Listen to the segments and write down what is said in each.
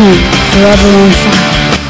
forever on fire.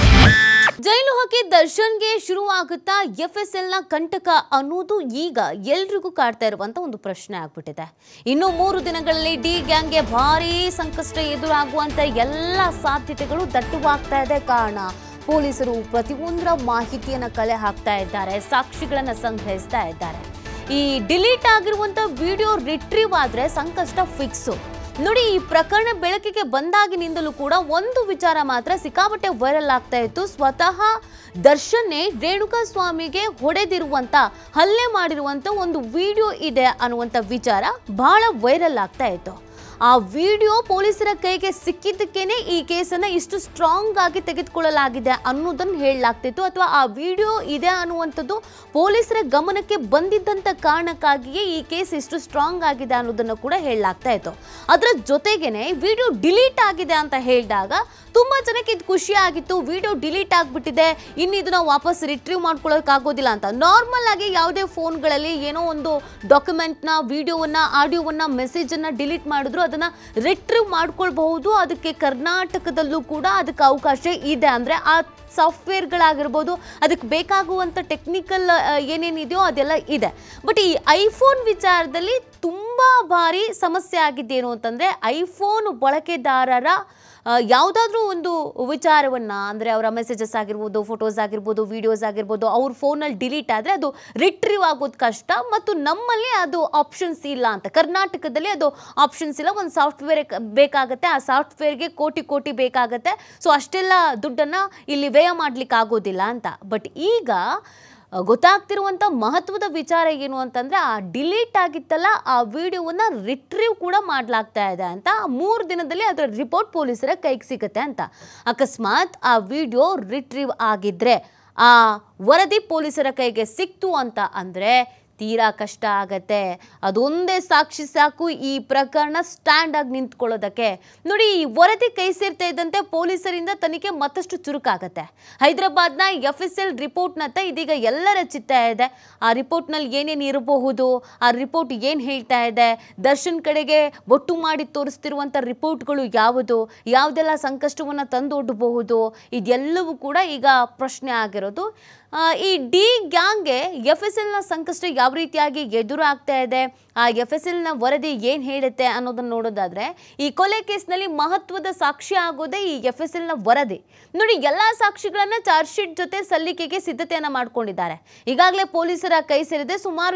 ಜೈಲು ಹಾಕಿ ದರ್ಶನ್ಗೆ ಶುರುವಾಗುತ್ತಾ FSL ನ ಕಂಟಕ ಅನ್ನೋದು ಈಗ ಎಲ್ರಿಗೂ ಕಾಡ್ತಾ ಇರುವಂತ ಒಂದು ಪ್ರಶ್ನೆ ಆಗ್ಬಿಟ್ಟಿದೆ. ಇನ್ನು 3 ದಿನಗಳಲ್ಲಿ ಡಿ ಗ್ಯಾಂಗ್ಗೆ ಭಾರೀ ಸಂಕಷ್ಟ ಎದುರಾಗುವಂತ ಎಲ್ಲ ಸಾಧ್ಯತೆಗಳು ದಟ್ಟವಾಗ್ತಾ ಇದೆ. ಕಾರಣ ಪೊಲೀಸರು ಪ್ರತಿಯೊಂದರ ಮಾಹಿತಿಯನ್ನ ಕಲೆ ಹಾಕ್ತಾ ಇದ್ದಾರೆ, ಸಾಕ್ಷಿಗಳನ್ನ ಸಂಗ್ರಹಿಸ್ತಾ ಇದ್ದಾರೆ. ಈ ಡಿಲೀಟ್ ಆಗಿರುವಂತ ವಿಡಿಯೋ ರಿಟ್ರೀವ್ ಆದ್ರೆ ಸಂಕಷ್ಟ ಫಿಕ್ಸು. ನೋಡಿ, ಈ ಪ್ರಕರಣ ಬೆಳಕಿಗೆ ಬಂದಾಗಿನಿಂದಲೂ ಕೂಡ ಒಂದು ವಿಚಾರ ಮಾತ್ರ ಸಿಕ್ಕಾಪಟ್ಟೆ ವೈರಲ್ ಆಗ್ತಾ ಇತ್ತು. ಸ್ವತಃ ದರ್ಶನ್ನೇ ರೇಣುಕಾ ಸ್ವಾಮಿಗೆ ಹೊಡೆದಿರುವಂತ, ಹಲ್ಲೆ ಮಾಡಿರುವಂತ ಒಂದು ವಿಡಿಯೋ ಇದೆ ಅನ್ನುವಂಥ ವಿಚಾರ ಬಹಳ ವೈರಲ್ ಆಗ್ತಾ ಇತ್ತು. ಆ ವಿಡಿಯೋ ಪೊಲೀಸರ ಕೈಗೆ ಸಿಕ್ಕಿದ್ದಕ್ಕೇನೆ ಈ ಕೇಸನ್ನು ಇಷ್ಟು ಸ್ಟ್ರಾಂಗ್ ಆಗಿ ತೆಗೆದುಕೊಳ್ಳಲಾಗಿದೆ ಅನ್ನೋದನ್ನು ಹೇಳಲಾಗ್ತಿತ್ತು. ಅಥವಾ ಆ ವಿಡಿಯೋ ಇದೆ ಅನ್ನುವಂಥದ್ದು ಪೊಲೀಸರ ಗಮನಕ್ಕೆ ಬಂದಿದ್ದಂಥ ಕಾರಣಕ್ಕಾಗಿಯೇ ಈ ಕೇಸ್ ಇಷ್ಟು ಸ್ಟ್ರಾಂಗ್ ಆಗಿದೆ ಅನ್ನೋದನ್ನು ಕೂಡ ಹೇಳಲಾಗ್ತಾ ಇತ್ತು. ಅದರ ಜೊತೆಗೇನೆ ವಿಡಿಯೋ ಡಿಲೀಟ್ ಆಗಿದೆ ಅಂತ ಹೇಳಿದಾಗ ತುಂಬಾ ಜನಕ್ಕೆ ಇದು ಖುಷಿ ಆಗಿತ್ತು. ವಿಡಿಯೋ ಡಿಲೀಟ್ ಆಗಿಬಿಟ್ಟಿದೆ, ಇನ್ನು ಇದನ್ನ ವಾಪಸ್ ರಿಟ್ರೀವ್ ಮಾಡ್ಕೊಳ್ಳೋಕ್ಕಾಗೋದಿಲ್ಲ ಅಂತ. ನಾರ್ಮಲ್ ಆಗಿ ಯಾವುದೇ ಫೋನ್ಗಳಲ್ಲಿ ಏನೋ ಒಂದು ಡಾಕ್ಯುಮೆಂಟ್ನ, ವಿಡಿಯೋವನ್ನ, ಆಡಿಯೋವನ್ನ, ಮೆಸೇಜನ್ನು ಡಿಲೀಟ್ ಮಾಡಿದ್ರು ಅದನ್ನ ರಿಟ್ರೀವ್ ಮಾಡ್ಕೊಳ್ಬಹುದು. ಅದಕ್ಕೆ ಕರ್ನಾಟಕದಲ್ಲೂ ಕೂಡ ಅದಕ್ಕೆ ಅವಕಾಶ ಇದೆ. ಅಂದರೆ ಆ ಸಾಫ್ಟ್ವೇರ್ಗಳಾಗಿರ್ಬೋದು, ಅದಕ್ಕೆ ಬೇಕಾಗುವಂಥ ಟೆಕ್ನಿಕಲ್ ಏನೇನಿದೆಯೋ ಅದೆಲ್ಲ ಇದೆ. ಬಟ್ ಈ ಐಫೋನ್ ವಿಚಾರದಲ್ಲಿ ತುಂಬ ಭಾರಿ ಸಮಸ್ಯೆ ಆಗಿದ್ದೇನು ಅಂತಂದರೆ, ಐಫೋನ್ ಬಳಕೆದಾರರ ಯಾವುದಾದ್ರೂ ಒಂದು ವಿಚಾರವನ್ನು, ಅಂದರೆ ಅವರ ಮೆಸೇಜಸ್ ಆಗಿರ್ಬೋದು, ಫೋಟೋಸ್ ಆಗಿರ್ಬೋದು, ವೀಡಿಯೋಸ್ ಆಗಿರ್ಬೋದು, ಅವ್ರ ಫೋನಲ್ಲಿ ಡಿಲೀಟ್ ಆದರೆ ಅದು ರಿಟ್ರೀವ್ ಆಗೋದು ಕಷ್ಟ. ಮತ್ತು ನಮ್ಮಲ್ಲಿ ಅದು ಆಪ್ಷನ್ಸ್ ಇಲ್ಲ ಅಂತ, ಕರ್ನಾಟಕದಲ್ಲಿ ಅದು ಆಪ್ಷನ್ಸ್ ಇಲ್ಲ. ಒಂದು ಸಾಫ್ಟ್ವೇರ್ ಬೇಕಾಗುತ್ತೆ, ಆ ಸಾಫ್ಟ್ವೇರ್ಗೆ ಕೋಟಿ ಬೇಕಾಗುತ್ತೆ. ಸೊ ಅಷ್ಟೆಲ್ಲ ದುಡ್ಡನ್ನು ಇಲ್ಲಿ ವ್ಯಯ ಮಾಡಲಿಕ್ಕೆ ಆಗೋದಿಲ್ಲ ಅಂತ. ಬಟ್ ಈಗ ಗೊತ್ತಾಗ್ತಿರುವಂಥ ಮಹತ್ವದ ವಿಚಾರ ಏನು ಅಂತಂದರೆ, ಆ ಡಿಲೀಟ್ ಆಗಿತ್ತಲ್ಲ ಆ ವಿಡಿಯೋವನ್ನು ರಿಟ್ರೀವ್ ಕೂಡ ಮಾಡಲಾಗ್ತಾ ಇದೆ ಅಂತ. 3 ದಿನದಲ್ಲಿ ಅದರ ರಿಪೋರ್ಟ್ ಪೊಲೀಸರ ಕೈಗೆ ಸಿಗುತ್ತೆ ಅಂತ. ಅಕಸ್ಮಾತ್ ಆ ವಿಡಿಯೋ ರಿಟ್ರೀವ್ ಆಗಿದ್ರೆ, ಆ ವರದಿ ಪೊಲೀಸರ ಕೈಗೆ ಸಿಕ್ತು ಅಂತ ಅಂದರೆ ತೀರಾ ಕಷ್ಟ ಆಗತ್ತೆ. ಅದೊಂದೇ ಸಾಕ್ಷಿ ಸಾಕು ಈ ಪ್ರಕರಣ ಸ್ಟ್ಯಾಂಡ್ ಆಗಿ ನಿಂತ್ಕೊಳ್ಳೋದಕ್ಕೆ. ನೋಡಿ, ಈ ವರದಿ ಕೈ ಸೇರ್ತಾ ಇದ್ದಂತೆ ಪೊಲೀಸರಿಂದ ತನಿಖೆ ಮತ್ತಷ್ಟು ಚುರುಕಾಗತ್ತೆ. ಹೈದರಾಬಾದ್ನ ಎಫ್ಎಸ್ಎಲ್ ರಿಪೋರ್ಟ್ನತ್ತ ಇದೀಗ ಎಲ್ಲರ ಚಿತ್ತ ಇದೆ. ಆ ರಿಪೋರ್ಟ್ನಲ್ಲಿ ಏನೇನು ಇರಬಹುದು, ಆ ರಿಪೋರ್ಟ್ ಏನು ಹೇಳ್ತಾ ಇದೆ, ದರ್ಶನ್ ಕಡೆಗೆ ಒಟ್ಟು ಮಾಡಿ ತೋರಿಸ್ತಿರುವಂಥ ರಿಪೋರ್ಟ್ಗಳು ಯಾವುದು, ಯಾವುದೆಲ್ಲ ಸಂಕಷ್ಟವನ್ನು ತಂದೊಡ್ಡಬಹುದು, ಇದೆಲ್ಲವೂ ಕೂಡ ಈಗ ಪ್ರಶ್ನೆ ಆಗಿರೋದು. ಈ ಡಿ ಗ್ಯಾಂಗ್ಗೆ ಎಫ್ಎಸ್ಎಲ್ನ ಸಂಕಷ್ಟ ಯಾವ ರೀತಿಯಾಗಿ ಎದುರಾಗ್ತಾ ಇದೆ, ಆ ಎಫ್ಎಸ್ಎಲ್ನ ವರದಿ ಏನು ಹೇಳುತ್ತೆ ಅನ್ನೋದನ್ನು ನೋಡೋದಾದರೆ, ಈ ಕೊಲೆ ಕೇಸ್ನಲ್ಲಿ ಮಹತ್ವದ ಸಾಕ್ಷಿ ಆಗೋದೇ ಈ ಎಫ್ಎಸ್ಎಲ್ನ ವರದಿ. ನೋಡಿ, ಎಲ್ಲ ಸಾಕ್ಷಿಗಳನ್ನು ಚಾರ್ಜ್ ಶೀಟ್ ಜೊತೆ ಸಲ್ಲಿಕೆಗೆ ಸಿದ್ಧತೆಯನ್ನು ಮಾಡ್ಕೊಂಡಿದ್ದಾರೆ. ಈಗಾಗಲೇ ಪೊಲೀಸರ ಕೈ ಸೇರಿದೆ ಸುಮಾರು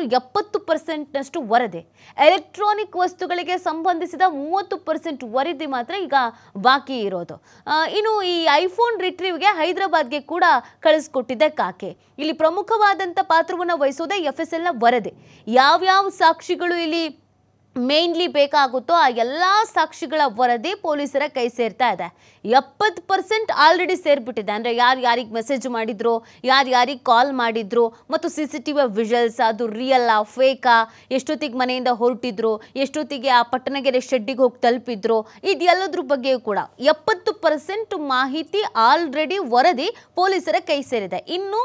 70% ವರದಿ. ಎಲೆಕ್ಟ್ರಾನಿಕ್ ವಸ್ತುಗಳಿಗೆ ಸಂಬಂಧಿಸಿದ 30% ವರದಿ ಮಾತ್ರ ಈಗ ಬಾಕಿ ಇರೋದು. ಇನ್ನು ಈ ಐಫೋನ್ ರಿಟ್ರೀವ್ಗೆ ಹೈದರಾಬಾದ್ಗೆ ಕೂಡ ಕಳಿಸ್ಕೊಟ್ಟಿದ್ದೆ ಕಾಕೆ. ಇಲ್ಲಿ ಪ್ರಮುಖವಾದಂಥ ಪಾತ್ರವನ್ನು ವಹಿಸೋದೇ ಎಫ್ಎಸ್ಎಲ್ನ ವರದಿ. ಯಾವ್ಯಾವ ಸಾಕ್ಷಿಗಳು ಇಲ್ಲಿ ಮೇನ್ಲಿ ಬೇಕಾಗುತ್ತೋ ಆ ಎಲ್ಲ ಸಾಕ್ಷಿಗಳ ವರದಿ ಪೊಲೀಸರ ಕೈ ಸೇರ್ತಾ ಇದೆ. 70% ಆಲ್ರೆಡಿ ಸೇರ್ಬಿಟ್ಟಿದೆ. ಅಂದರೆ ಯಾರಿಗೆ ಮೆಸೇಜ್ ಮಾಡಿದ್ರು, ಯಾರಿಗೆ ಕಾಲ್ ಮಾಡಿದ್ರು, ಮತ್ತು CCTV ವಿಜುವಲ್ಸ್, ಅದು ರಿಯಲ್ಲಾ ಫೇಕಾ, ಎಷ್ಟೊತ್ತಿಗೆ ಮನೆಯಿಂದ ಹೊರಟಿದ್ರು, ಎಷ್ಟೊತ್ತಿಗೆ ಆ ಪಟ್ಟಣಗೆರೆ ಶೆಡ್ಡಿಗೆ ಹೋಗಿ ತಲುಪಿದ್ರು, ಇದೆಲ್ಲದ್ರ ಬಗ್ಗೆಯೂ ಕೂಡ 70% ಮಾಹಿತಿ ಆಲ್ರೆಡಿ ವರದಿ ಪೊಲೀಸರ ಕೈ ಸೇರಿದೆ. ಇನ್ನು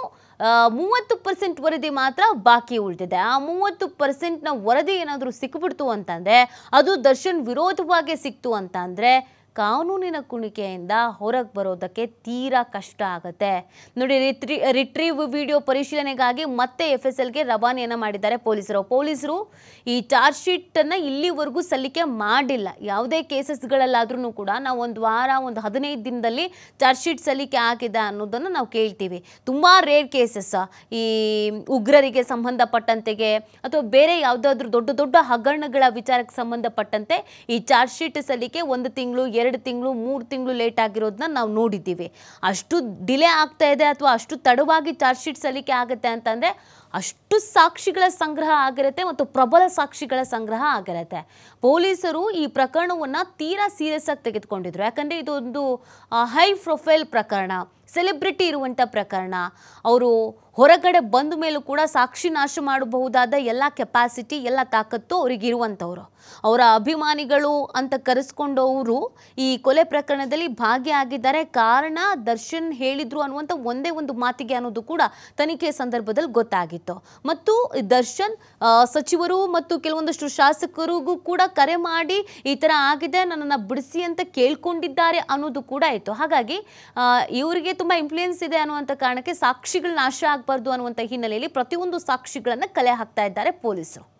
30% ವರದಿ ಮಾತ್ರ ಬಾಕಿ ಉಳಿದಿದೆ. ಆ 30%ನ ವರದಿ ಏನಾದರೂ ಸಿಕ್ಬಿಡ್ತು ಅಂತಂದರೆ, ಅದು ದರ್ಶನ್ ವಿರೋಧವಾಗಿ ಸಿಕ್ತು ಅಂತ ಅಂದರೆ ಕಾನೂನಿನ ಕುಣಿಕೆಯಿಂದ ಹೊರಗೆ ಬರೋದಕ್ಕೆ ತೀರಾ ಕಷ್ಟ ಆಗುತ್ತೆ. ನೋಡಿ, ರಿಟ್ರೀವ್ ವಿಡಿಯೋ ಪರಿಶೀಲನೆಗಾಗಿ ಮತ್ತೆ ಎಫ್ಎಸ್ಎಲ್ಗೆ ರವಾನೆಯನ್ನು ಮಾಡಿದ್ದಾರೆ ಪೊಲೀಸರು. ಈ ಚಾರ್ಜ್ ಶೀಟನ್ನು ಇಲ್ಲಿವರೆಗೂ ಸಲ್ಲಿಕೆ ಮಾಡಿಲ್ಲ. ಯಾವುದೇ ಕೇಸಸ್ಗಳಲ್ಲಾದ್ರೂ ಕೂಡ ನಾವು ಒಂದು ವಾರ, ಒಂದು 15 ದಿನದಲ್ಲಿ ಚಾರ್ಜ್ ಶೀಟ್ ಸಲ್ಲಿಕೆ ಆಗಿದೆ ಅನ್ನೋದನ್ನು ನಾವು ಕೇಳ್ತೀವಿ. ತುಂಬ ರೇರ್ ಕೇಸಸ್, ಈ ಉಗ್ರರಿಗೆ ಸಂಬಂಧಪಟ್ಟಂತೆಗೆ ಅಥವಾ ಬೇರೆ ಯಾವುದಾದ್ರೂ ದೊಡ್ಡ ಹಗರಣಗಳ ವಿಚಾರಕ್ಕೆ ಸಂಬಂಧಪಟ್ಟಂತೆ ಈ ಚಾರ್ಜ್ ಶೀಟ್ ಸಲ್ಲಿಕೆ 1 ತಿಂಗಳು, 2 ತಿಂಗಳು, 3 ತಿಂಗಳು ಲೇಟ್ ಆಗಿರೋದನ್ನ ನಾವು ನೋಡಿದ್ದೀವಿ. ಅಷ್ಟು ಡಿಲೇ ಆಗ್ತಾ ಇದೆ ಅಥವಾ ಅಷ್ಟು ತಡವಾಗಿ ಚಾರ್ಜ್ ಶೀಟ್ ಸಲ್ಲಿಕೆ ಆಗುತ್ತೆ ಅಂತಂದರೆ ಅಷ್ಟು ಸಾಕ್ಷಿಗಳ ಸಂಗ್ರಹ ಆಗಿರುತ್ತೆ ಮತ್ತು ಪ್ರಬಲ ಸಾಕ್ಷಿಗಳ ಸಂಗ್ರಹ ಆಗಿರುತ್ತೆ. ಪೊಲೀಸರು ಈ ಪ್ರಕರಣವನ್ನು ತೀರಾ ಸೀರಿಯಸ್ ಆಗಿ ತೆಗೆದುಕೊಂಡಿದ್ರು. ಯಾಕಂದರೆ ಇದೊಂದು ಹೈ ಪ್ರೊಫೈಲ್ ಪ್ರಕರಣ, ಸೆಲೆಬ್ರಿಟಿ ಇರುವಂಥ ಪ್ರಕರಣ. ಅವರು ಹೊರಗಡೆ ಬಂದ ಮೇಲೂ ಕೂಡ ಸಾಕ್ಷಿ ನಾಶ ಮಾಡಬಹುದಾದ ಎಲ್ಲ ಕೆಪಾಸಿಟಿ, ಎಲ್ಲ ತಾಕತ್ತು ಅವರಿಗೆ ಇರುವಂಥವ್ರು. ಅವರ ಅಭಿಮಾನಿಗಳು ಅಂತ ಕರೆಸ್ಕೊಂಡವರು ಈ ಕೊಲೆ ಪ್ರಕರಣದಲ್ಲಿ ಭಾಗಿಯಾಗಿದ್ದಾರೆ. ಕಾರಣ ದರ್ಶನ್ ಹೇಳಿದ್ರು ಅನ್ನುವಂಥ ಒಂದೇ ಒಂದು ಮಾತಿಗೆ ಅನ್ನೋದು ಕೂಡ ತನಿಖೆ ಸಂದರ್ಭದಲ್ಲಿ ಗೊತ್ತಾಗಿತ್ತು. ಮತ್ತು ದರ್ಶನ್ ಸಚಿವರು ಮತ್ತು ಕೆಲವೊಂದಷ್ಟು ಶಾಸಕರಿಗೂ ಕೂಡ ಕರೆ ಮಾಡಿ ಈ ಥರ ಆಗಿದೆ, ನನ್ನನ್ನು ಬಿಡಿಸಿ ಅಂತ ಕೇಳ್ಕೊಂಡಿದ್ದಾರೆ ಅನ್ನೋದು ಕೂಡ ಇತ್ತು. ಹಾಗಾಗಿ ಇವರಿಗೆ ತುಂಬ ಇನ್ಫ್ಲೂಯೆನ್ಸ್ ಇದೆ ಅನ್ನುವಂಥ ಕಾರಣಕ್ಕೆ ಸಾಕ್ಷಿಗಳು ನಾಶ ಆಗಬಾರ್ದು ಅನ್ನುವಂಥ ಹಿನ್ನೆಲೆಯಲ್ಲಿ ಪ್ರತಿಯೊಂದು ಸಾಕ್ಷಿಗಳನ್ನು ಕಲೆ ಹಾಕ್ತಾ ಇದ್ದಾರೆ ಪೊಲೀಸರು.